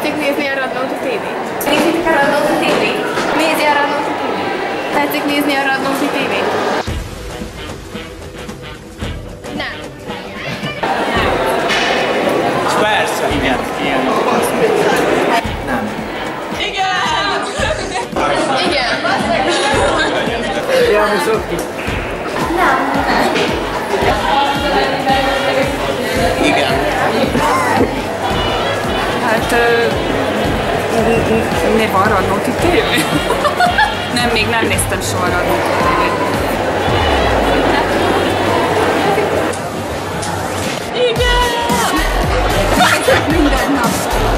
Tetszik nézni a Radnóti TV-t? Nézitek a Radnóti TV-t? Nézi a Radnóti TV-t? Tetszik nézni a Radnóti TV-t? Nem. Persze, igen. Nem. Igen! Igen! Járni szoktuk? Nem. Igen. Hát... miért van Radnóti TV? Nem, még nem néztem soha Radnóti TV-t. Igen! Minden nap.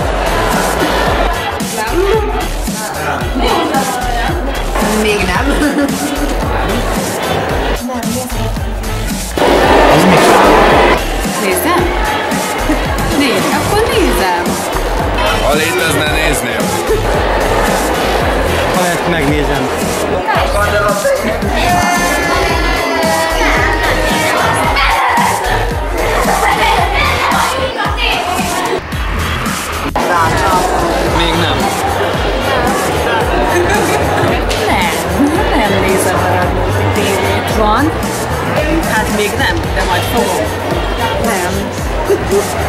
Nem? Még nem. Az micsoda? Nézzem? Nézd, akkor nézem. Ha létezne, nézném. Ahelyett megnézem. Még nem. Nem nézem a Radnóti TV-t. Van? Hát még nem, de majd fogom. Nem.